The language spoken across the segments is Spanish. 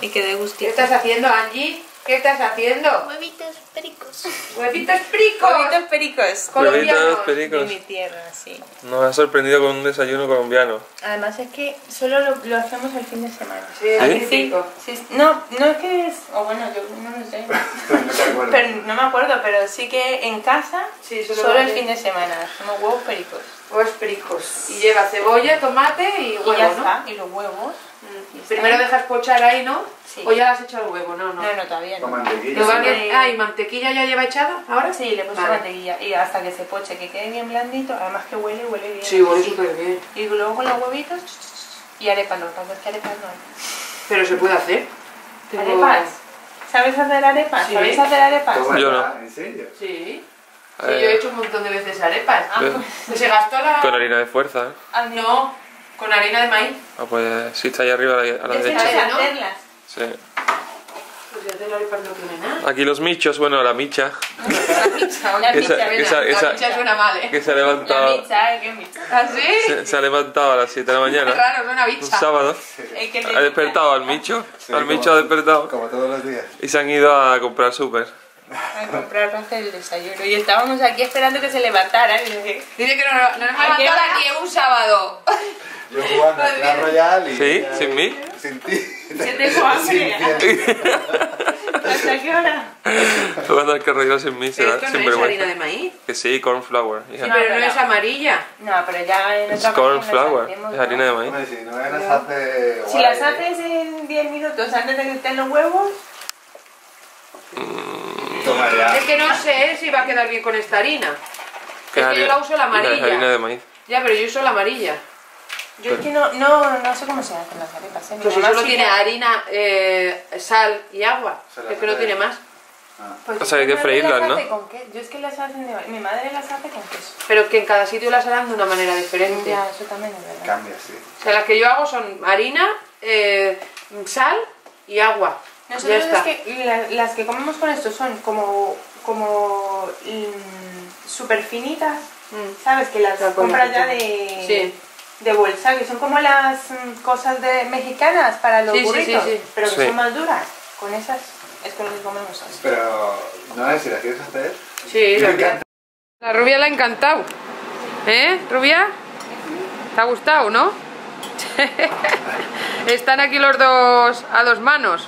y que dé gustito. ¿Qué estás haciendo, Angie? ¿Qué estás haciendo? Huevitos pericos. ¡Huevitos pericos! Huevitos pericos. Colombianos. pericos. De mi tierra, sí. Nos ha sorprendido con un desayuno colombiano. Además es que solo lo hacemos el fin de semana. Sí, es típico. Sí, no es que es... O bueno, yo no lo sé. Pero no me acuerdo, pero sí que en casa, Sí, solo el fin de semana. Hacemos huevos pericos. Huevos pericos. Y lleva cebolla, tomate y huevo, Y ya ¿no? está. Y los huevos. Primero dejas pochar ahí, ¿no? Sí. ¿O ya le has echado el huevo? No. No, todavía no. Con mantequilla. ¿Lo van Sí. a... ¿y mantequilla ya lleva echada ahora? Sí, le he puesto Vale. mantequilla. Y hasta que se poche, que quede bien blandito. Además que huele bien. Sí, huele súper bien. Y luego con los huevitos y arepas. Lo que pasa es que arepas no hay. Pero se puede hacer. Tengo- ¿Arepas? ¿Sabes hacer arepas? Sí. ¿Sabéis hacer arepas? Toma Yo ya, no. ¿En serio? Sí. Sí, yo he hecho un montón de veces arepas. Ah, Yo- pues, Se gastó la... Con harina de fuerza, ¿eh? a mí No, con harina de maíz. Ah, pues sí, está ahí arriba a la Yo sé derecha. ¿no? hacerlas. Sí. Pues ya de la arepa no tiene nada. Aquí los michos, bueno, la micha, La pizza, Esa- esa- La micha suena mal, ¿eh? que se ha La levantado, pizza, ¿qué pizza? ¿Ah, sí? se ha levantado a las 7 de la Qué mañana, raro, suena un bicha. sábado, Es que ha despertado al micho, Sí, al como- micho ha despertado Como todos los días. y se han ido a comprar súper. a comprar para hacer el desayuno. Y estábamos aquí esperando que se levantara. Y dije, Dice que no nos ¿A qué levantado hora? aquí un sábado. Yo jugando al Clash Royale y... ¿Sí? ¿Sin mí? Sin ti. ¿Se tengo hambre? ¿Hasta qué hora? Jugando al carrero sin mí, Pero será esto sin no es harina vergüenza. de maíz. Que sí, cornflower, hija. No, Pero no pero- es amarilla. No, pero ya en Es otra ocasión cornflower, las hacemos, es harina de maíz. Hombre, si no las hace... Si las haces en 10 minutos antes de que estén los huevos, Toma ya. Es que no sé si va a quedar bien con esta harina. Es que yo harina- la uso la hija, es harina amarilla. de maíz. Ya, pero yo uso la amarilla. yo es que no sé cómo se hacen las arepas. ¿Eh? Mi Pues si mamá solo sí tiene que- harina, sal y agua. Se la Es que no hace- tiene más. Pues O sea, hay que mi madre freírlas, las ¿no? hace con qué. Yo es que las hacen de... Mi madre las hace con queso. Pero que en cada sitio las harán de una manera diferente. Ya, eso también es verdad. Cambia, sí. O sea, las que yo hago son harina, sal y agua. Ya Nosotros está. es que las que comemos con esto son como súper finitas, ¿sabes? Que las Ya, compras con- ya de, Sí. de bolsa, que son como las cosas de mexicanas para los Sí, sí, burritos, sí, sí. pero que Sí. son más duras. Con esas es con lo que comemos así. Pero, no, si las quieres hacer... Sí, Me encanta. La rubia le ha encantado. ¿Eh, rubia? ¿Te ha gustado, no? Están aquí los dos a dos manos.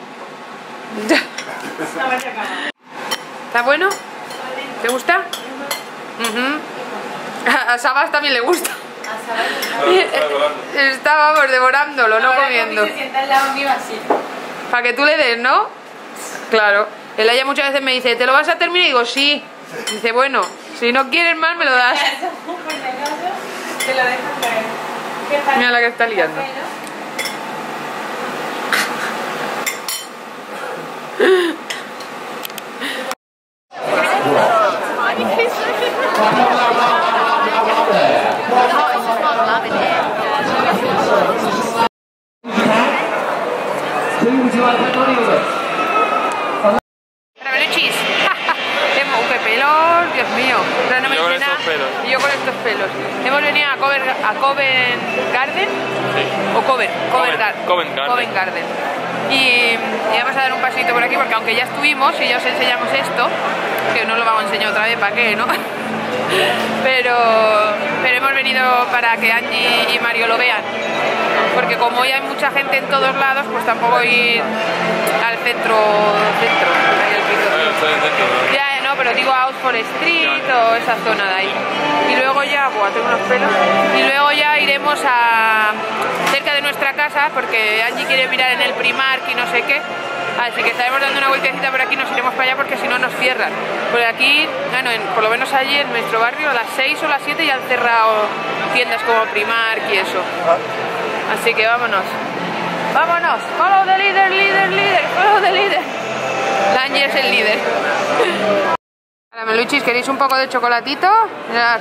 ¿Está bueno? ¿Te gusta? A Sabas también le gusta. Está, vamos, devorándolo, no comiendo. Se sienta al lado mío así. Para que tú le des, ¿no? Claro. El Aya muchas veces me dice, ¿te lo vas a terminar? Y digo, sí. Dice, bueno, si no quieres más, me lo das. Por si acaso, te lo dejas caer. ¿Qué pasa? Mira la que está liando. Café, ¿no? Reveluchis. ¡Qué pelos! Dios mío. Pero no me Yo con dice estos nada. pelos. Y yo con estos pelos. Hemos venido a Covent Garden. Sí. O Covent Garden. Covent Garden. Y vamos a dar un pasito por aquí porque aunque ya estuvimos y ya os enseñamos esto, que no lo vamos a enseñar otra vez, ¿para qué, no? Pero hemos venido para que Angie y Mario lo vean. Porque como hoy hay mucha gente en todos lados, pues tampoco ir al centro, ahí al piso. Ya, no, pero digo a Oxford Street o esa zona de ahí. Y luego ya, buah, tengo unos pelos. Y luego ya iremos a cerca de nuestra casa, porque Angie quiere mirar en el Primark y no sé qué. Así que estaremos dando una vueltecita por aquí, nos iremos para allá porque si no nos cierran. Por aquí, bueno, por lo menos allí en nuestro barrio, a las 6 o las 7 ya han cerrado tiendas como Primark y eso. Así que vámonos. ¡Vámonos! ¡Follow the leader, leader! ¡Follow the leader! La Angie es el líder. Carameluchis, ¿queréis un poco de chocolatito? Mirad.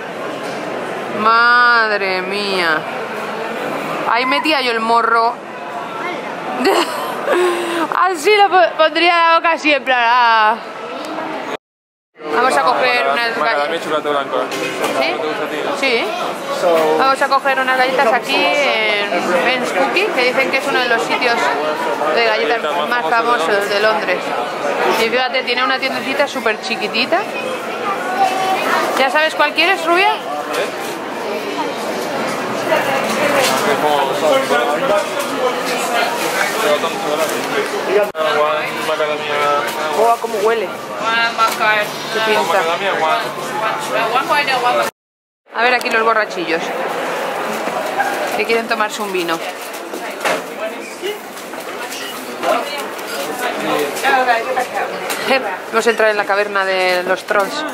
Madre mía. Ahí metía yo el morro. Así lo pondría la boca siempre. Vamos a coger unas Macadamia y galletas. chocolate blanco. ¿Sí? Sí. Vamos a coger unas galletas aquí en Ben's Cookie, que dicen que es uno de los sitios de galletas más famosos de Londres. Y fíjate, tiene una tiendecita súper chiquitita. ¿Ya sabes cuál quieres, rubia? ¡Oh, cómo huele! ¡Qué pinta! A ver aquí los borrachillos que quieren tomarse un vino. Vamos a entrar en la caverna de los trolls.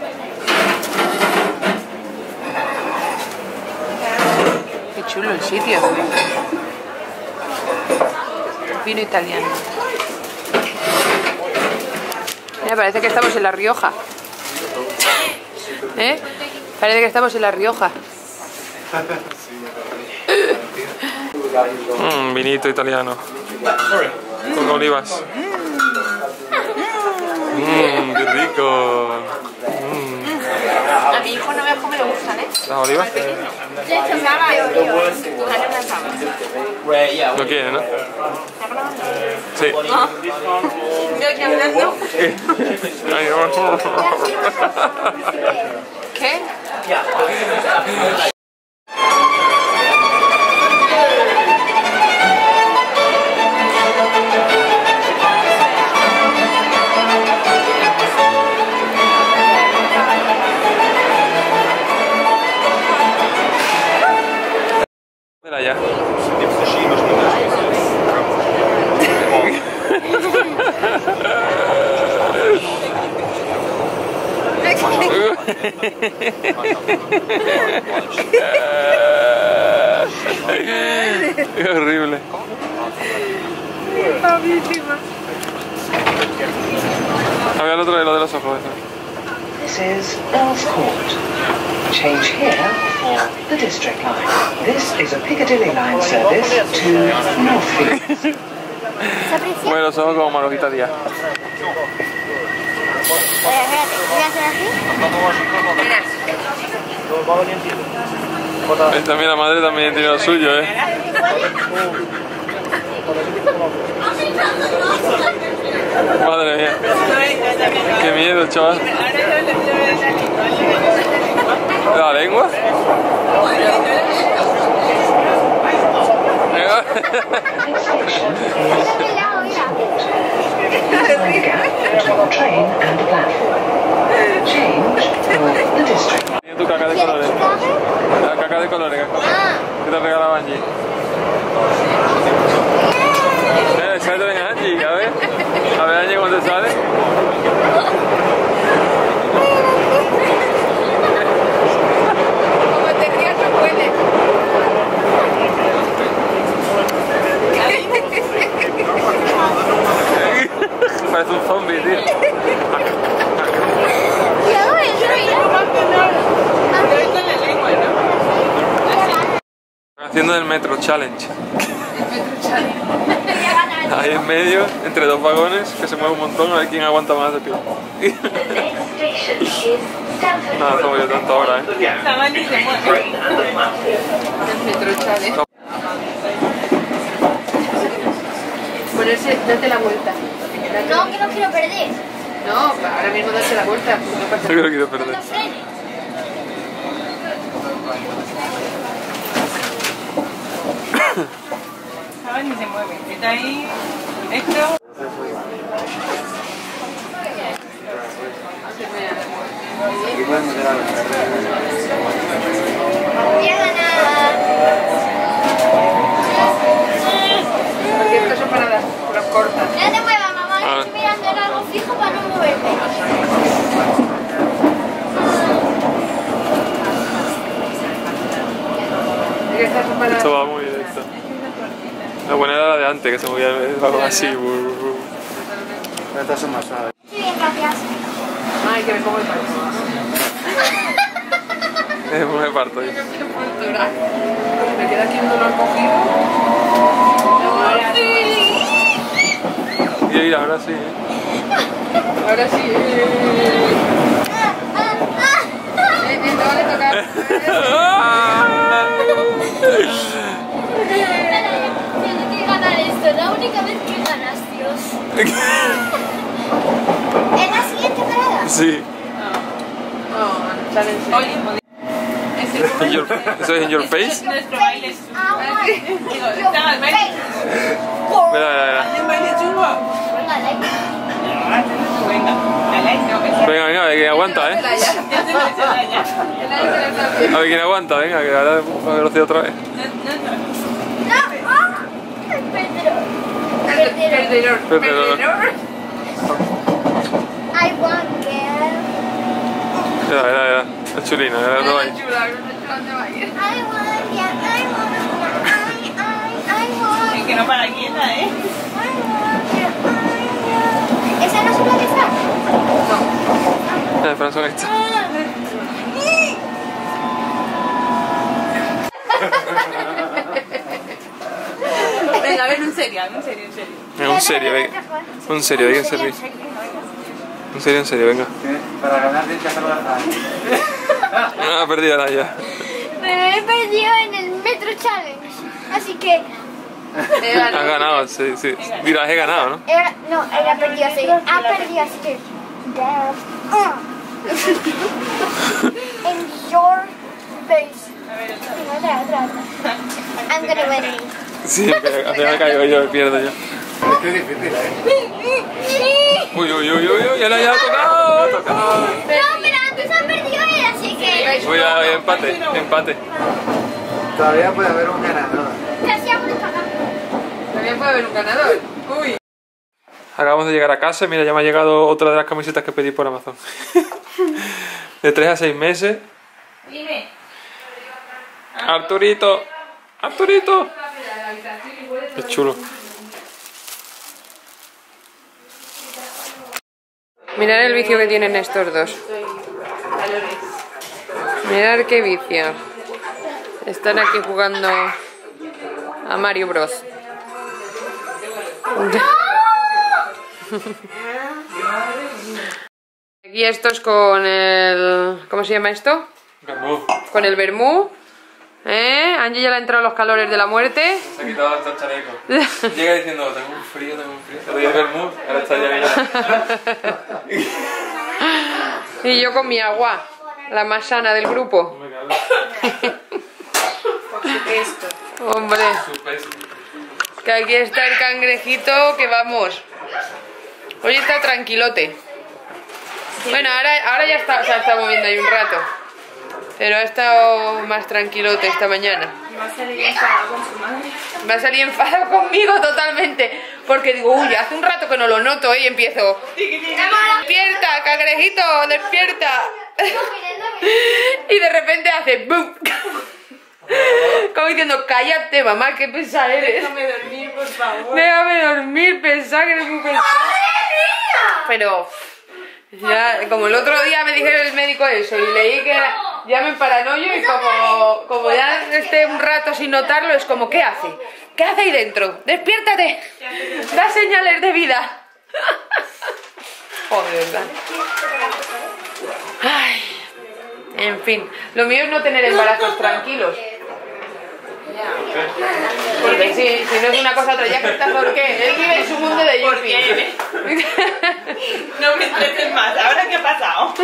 Qué chulo el sitio. Vino italiano. Mira, parece que estamos en La Rioja. ¿Eh? Parece que estamos en La Rioja. Vinito italiano. Con olivas. ¡Qué rico! A mi hijo no veas cómo le gustan, ¿eh? ¿Las olivas? ¿Lo quiere, no? Sí. Yo aquí hablando. Ay, no. ¿Qué? Mira ya. Qué horrible. Había el otro de lo de los ojos. This is Earl's Court. Change here for the District Line. This is a Piccadilly Line service to Northfield. Mueve los ojos como Marojita Díaz. Voy a hacer así. También la madre también tiene lo suyo, Madre mía. Qué miedo, chaval. ¿La lengua? Train and platform. Change for the District Line. Tiene tu caca de colores. La caca de colores que te regalaba Angie. Sale también Angie, a ver Angie cómo te sale. Como te rías no puedes. Parece un zombie, tío. Haciendo el Metro Challenge. Ahí en medio, entre dos vagones, que se mueve un montón, a ver quién aguanta más de pie. Nada, estamos yo tanto ahora, Ponerse, date la vuelta. No, que no quiero perder. No, ahora mismo date la vuelta. No pasa Yo creo que quiero perder. No frenes. ¿Sabes? Ni se mueve. Está ahí. Esto. Aquí puedes meter a los Voy a ganar. Porque estas son paradas cortas. No te muevas, mamá. Yo estoy mirando en algo fijo para no moverme. Estas son paradas. Esto va muy directo. La buena era la de antes, que se movía el vagón así. Estas son más suaves. Sí, bien, gracias. Ay, que me como el palo. Me parto yo. Me queda aquí un dolor cogido. Y ahora sí, Ahora sí. acaba de tocar. Tengo que ganar esto, la única vez que ganas, Dios. ¿En la siguiente parada? Sí. No, challenge. Oye, ¿Eso es in your face? nuestro baile es chungo. Digo, estaba el baile. Mira, mira, mira. ¿Hacen baile chungo? Venga, like. Venga, dale, no, esa. Venga, venga, a ver quién aguanta, ¿eh? Ya se lo he hecho ya. A ver quién aguanta, venga, que ahora a velocidad otra vez. No, Pedro. Perdedor. I want girl. Mira, mira, mira. Es chulina, mira, no hay. I want ya, I want. Es que no para quieta, ¿eh? ¿Esa no es una que está? Mira, Fran, son estas. Venga, a ver, en serio, en serio, en serio. Venga, un serio, venga. Un serio, hay que servir. En serio, venga. Para ganar tienes que hacerlo ganar. Ah, perdí ahora ya. Me he perdido en el Metro Challenge. Así que. Has ganado, sí, sí. Dirás, he ganado, ¿no? No, él ha perdido así. Ha perdido así. In your face. Otra. I'm gonna win. Sí, pero al final caigo yo, pierdo yo. Es que es difícil, ¿eh? Uy, uy, uy, uy, ya la ha tocado, tocado. No, pero antes ha perdido él, así que. Voy a empate. Todavía puede haber un ganador. Casi hago un cagado. También puede haber un ganador. Uy. Acabamos de llegar a casa, mira, ya me ha llegado otra de las camisetas que pedí por Amazon. De 3 a 6 meses. Dime. Arturito. Arturito. Qué chulo. Mirad el vicio que tienen estos dos. Mirad qué vicio. Están aquí jugando a Mario Bros. Aquí estos con el... ¿Cómo se llama esto? Con el vermú. Angie ya le han entrado los calores de la muerte. Se ha quitado hasta el chaleco. Llega diciendo, tengo un frío. Te doy el vermú, ahora está ya. Y yo con mi agua, la más sana del grupo. Hombre, que aquí está el cangrejito que vamos. Hoy está tranquilote. Bueno, ahora ya está, o sea, está moviendo ahí un rato. Pero ha estado más tranquilote esta mañana. Va a salir enfadado con su madre. Va a salir enfadado conmigo totalmente. Porque digo, uy, hace un rato que no lo noto, y empiezo. ¡Despierta, cangrejito! ¡Despierta! Y de repente hace ¡bum! Como diciendo, cállate, mamá, qué pesada eres. Déjame dormir, por favor. Déjame dormir, pensar que eres muy pesada. Pero ya, como el otro día me dijeron el médico eso y leí que ya me paranoio, y como ya esté un rato sin notarlo, es como, ¿qué hace? ¿Qué hace ahí dentro? ¡Despiértate! Da señales de vida. Joder, ¿verdad? Ay, en fin, lo mío es no tener embarazos tranquilos. Porque si no es una cosa otra, ya que estás, ¿por qué? Él vive en su mundo de yuppie. No me estreses más, ¿ahora qué ha pasado?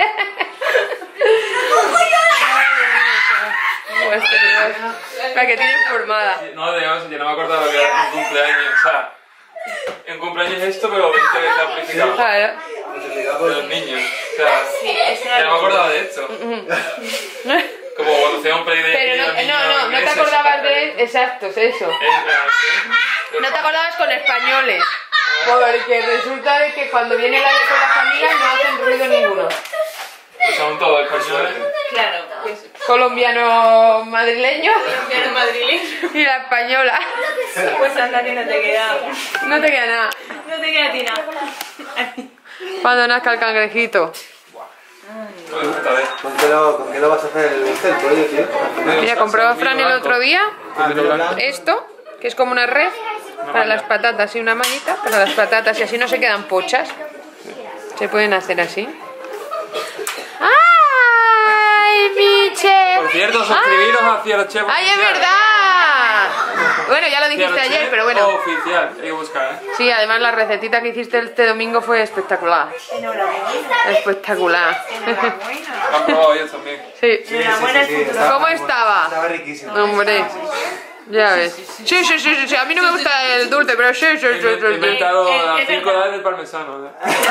La que tienes formada. No, digamos, yo no me acordaba que era un cumpleaños. O sea, en cumpleaños es esto, pero 20 veces amplificado. Claro. De los niños. O sea, ya no me acordaba de esto. Como cuando hacía un play de Pero no te acordabas de... Exacto, es eso. No te acordabas con españoles. Porque resulta de que cuando viene la con las familias no hacen ruido ninguno. Pues son todos españoles. Claro, pues Colombiano madrileño colombiano madrileño. y la española. Pues anda que no te queda. No te queda nada. No te queda a ti nada. Cuando nazca el cangrejito. No me gusta ver. ¿Con qué lo vas a hacer el pollo, tío? Mira, compró Fran el otro día esto, que es como una red para las patatas y una manita para las patatas, y así no se quedan pochas. Se pueden hacer así. ¡Ay, Chef. Por cierto, suscribiros a Cielo Chef. ¡Ay, es Oficial. verdad! Bueno, ya lo dijiste Cielo ayer, Chef pero bueno. Oficial, hay que buscar, ¿eh? Sí, además la recetita que hiciste este domingo fue espectacular. Espectacular. Lo han probado ellos también. Sí. Enhorabuena, futuro. ¿Cómo muy bueno. estaba? Estaba riquísimo. Hombre. Ya ves. Sí. A mí no me gusta el dulce, pero sí. He inventado las es 5 verdad. edades del parmesano.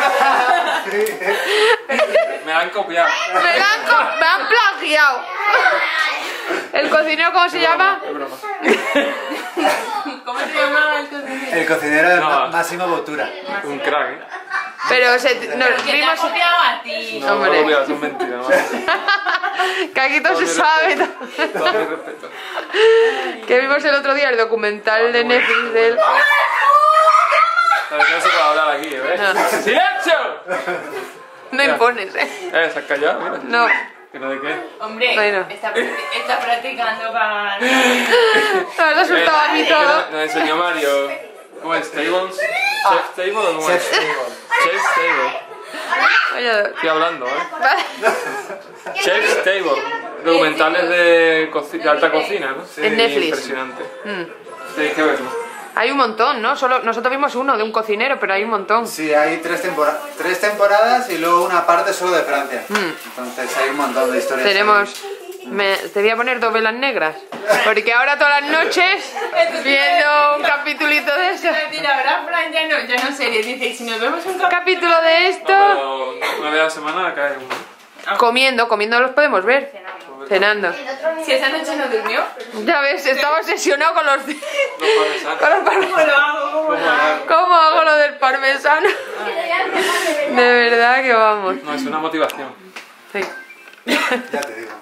Me la han copiado. Me han plagiado. ¿El cocinero cómo se llama? Es broma. ¿Cómo se llamaba el cocinero? El cocinero de No. Máximo Bottura. Un crack, ¿eh? Pero nos Que te ha vimos... copiado a ti. No, Hombre. no lo copiado, son mentiras. ¿no? Que aquí todo se sabe. Todo mi respeto. Que vimos el otro día el documental de Netflix de él. Sabes que no se puede hablar aquí, ¿ves? No. ¡Silencio! No impones, ¿eh? ¿Se has callado? Mira. No. ¿Que no de qué? Hombre, Bueno. está practicando para... Me has asustado a mí todo. Nos enseñó Mario. ¿Cómo es? ¿Tables? ¿Chef's Table o cómo es? Chef's Table. Chef's Table. Oye, Estoy hablando, ¿eh? Chef's Table. Documentales de alta cocina, ¿no? Sí. En Netflix. Impresionante. Tenéis que verlo. hay un montón, ¿no? Solo nosotros vimos uno de un cocinero, pero hay un montón. Sí, hay tres temporadas y luego una parte solo de Francia. Entonces hay un montón de historias. Tenemos... te voy a poner 2 velas negras. Porque ahora todas las noches viendo un capitulito de eso. Mira, ahora Fran ya no serie. Dice, y si nos vemos un Capítulo de esto. No, pero una vez a la semana cae uno. Comiendo los podemos ver. Cenando. Si esa noche no durmió, Ya ves, estaba obsesionado con los... Los parmesanos. con los ¿cómo lo hago? ¿Cómo lo hago? ¿Cómo hago lo del parmesano? De verdad que vamos. No, es una motivación. Sí. Ya te digo.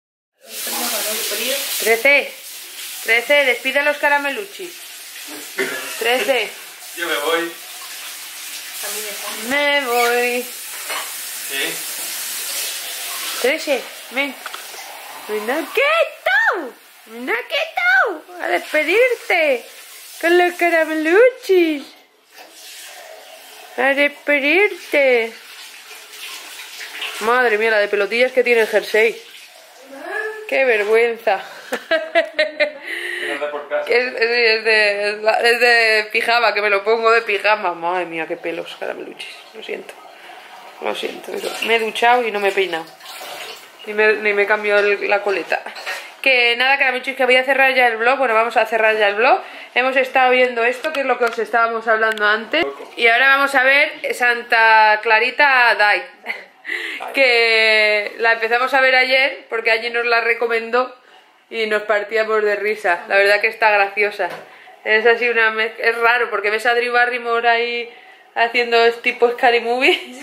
13, despide a los carameluchis. 13, Yo me voy. me voy. ¿Sí? 13, ven. Ven quieto, a despedirte con los carameluchis. A despedirte. Madre mía, la de pelotillas que tiene el jersey. ¡Qué vergüenza! Que nos da por casa. Es de pijama, que me lo pongo de pijama. Madre mía, qué pelos, carameluchis. Lo siento. Lo siento. Me he duchado y no me he peinado. Ni me he cambiado la coleta. Que nada, carameluchis, que voy a cerrar ya el vlog. Bueno, vamos a cerrar ya el vlog. Hemos estado viendo esto, que es lo que os estábamos hablando antes. Y ahora vamos a ver Santa Clarita Diet. Que la empezamos a ver ayer porque allí nos la recomendó y nos partíamos de risa. La verdad que está graciosa. Es así una mezcla. Es raro porque ves a Drew Barrymore ahí haciendo tipo Scary Movie.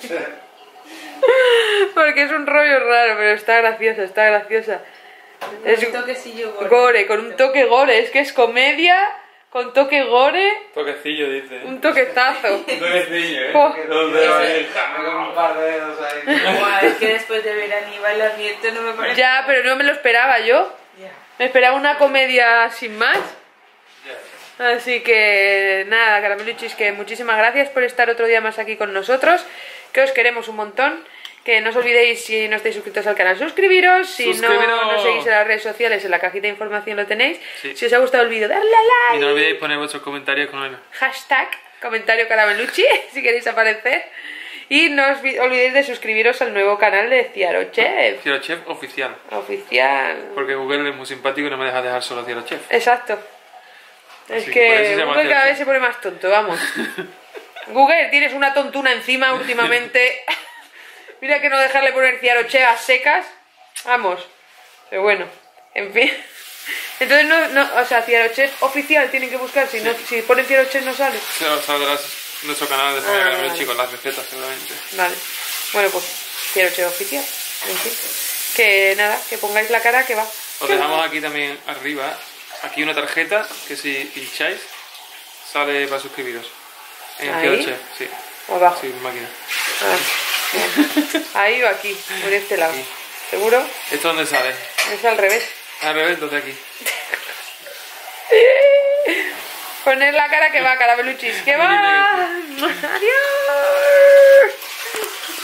Porque es un rollo raro, pero está graciosa, está graciosa. Es Un toquecillo gordo. gore, con un toque gore. Es que es comedia con toque gore, Toquecillo, dice. un toquetazo. Toquecillo, ¿eh? Jo. ¿Dónde va a ir? Con un par de dedos ahí. Guau, es que después de ver a Aníbal Adviento no me parece... Ya, pero no me lo esperaba yo. Ya. Me esperaba una comedia sin más. Así que nada, carameluchis, que muchísimas gracias por estar otro día más aquí con nosotros. Que os queremos un montón. Que no os olvidéis, si no estáis suscritos al canal, suscribiros. Si no ¡Suscribiros! nos seguís en las redes sociales, en la cajita de información lo tenéis. Sí. Si os ha gustado el vídeo, darle a Y like. no olvidéis poner vuestros comentarios con el Hashtag comentario carameluchi si queréis aparecer. Y no os olvidéis de suscribiros al nuevo canal de Cielo Chef Cielo Chef oficial. oficial. Porque Google es muy simpático y no me deja dejar solo Cielo Chef. Exacto. Es Así que por eso que se llama Google Cielo cada vez Chef. se pone más tonto, vamos. Google, tienes una tontuna encima últimamente. Mira que no dejarle poner Cielo Chef a secas. Vamos. Pero bueno, en fin. Entonces o sea, Cielo Chef oficial tienen que buscar. Si ponen Cielo Chef no sale. Saldrás nuestro canal de vale. Carameluchi con las recetas seguramente. Vale. Bueno, pues Cielo Chef oficial. En fin. Que nada, que pongáis la cara que va. Os dejamos aquí también arriba, aquí una tarjeta que si pincháis sale para suscribiros. En ¿Ahí? Cielo Chef, sí. O abajo. Sí, máquina. Ah, bien. Ahí o aquí, por este lado. Aquí. ¿Seguro? ¿Esto dónde sale? Es al revés. Al revés, entonces aquí. Poner la cara que va, carameluchis. ¡Que va! ¡Adiós!